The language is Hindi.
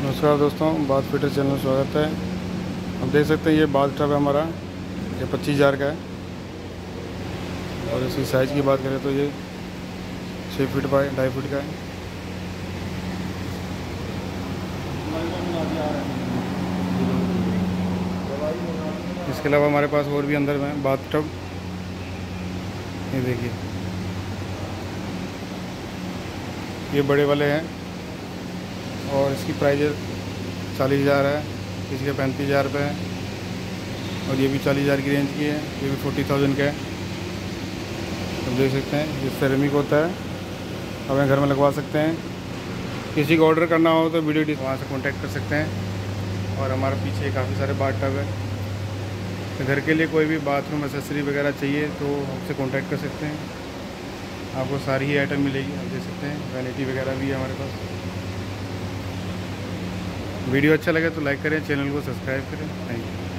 नमस्कार दोस्तों, बाथ फिटर चैनल में स्वागत है। हम देख सकते हैं ये बाथ टब है हमारा, ये 25,000 का है। और इसकी साइज़ की बात करें तो ये 6 फीट बाय 2.5 फीट का है। इसके अलावा हमारे पास और भी अंदर में बाथ टब, ये देखिए ये बड़े वाले हैं और इसकी प्राइस 40,000 है, किसी का 35,000 रुपये है और ये भी 40,000 की रेंज की है। ये भी 40,000 का है। आप देख सकते हैं ये सेरेमिक होता है, अपने घर में लगवा सकते हैं। किसी को ऑर्डर करना हो तो वीडियो वहाँ से कांटेक्ट कर सकते हैं। और हमारे पीछे काफ़ी सारे बाथ टब है, तो घर के लिए कोई भी बाथरूम एसेसरी वगैरह चाहिए तो हमसे कांटेक्ट कर सकते हैं। आपको सारी ही आइटम मिलेगी। आप देख सकते हैं वैनिटी वगैरह भी है हमारे पास। वीडियो अच्छा लगे तो लाइक करें, चैनल को सब्सक्राइब करें। Thank you.